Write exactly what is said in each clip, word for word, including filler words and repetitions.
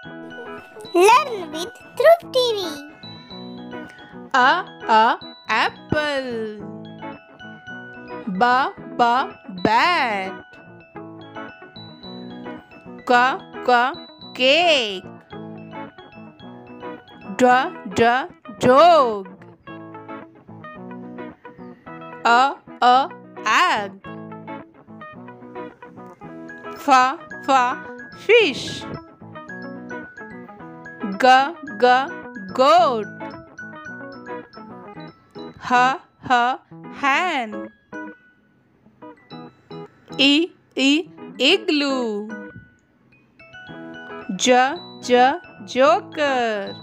Learn with Dhruv T V. A a apple. B b bat. K k cake. D d dog. A a egg. F f fish. G g goat. H h hen. I i igloo. J j joker.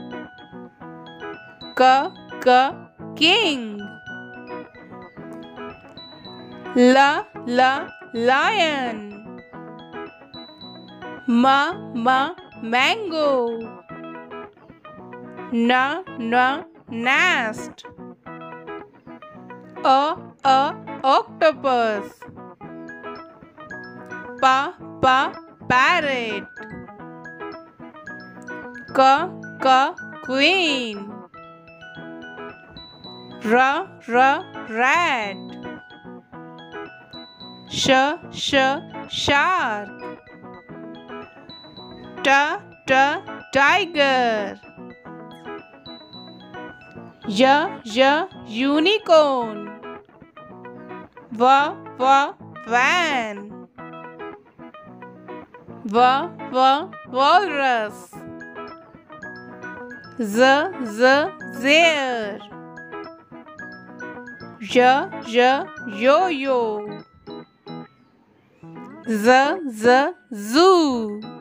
K k king. L l lion. M m mango. N n nest. A a octopus. P p parrot. K k queen. R r rat. Sh sh shark. T t tiger. Y y unicorn. V v van. V v walrus. Z z zebra. Y y yo-yo. Z z zoo.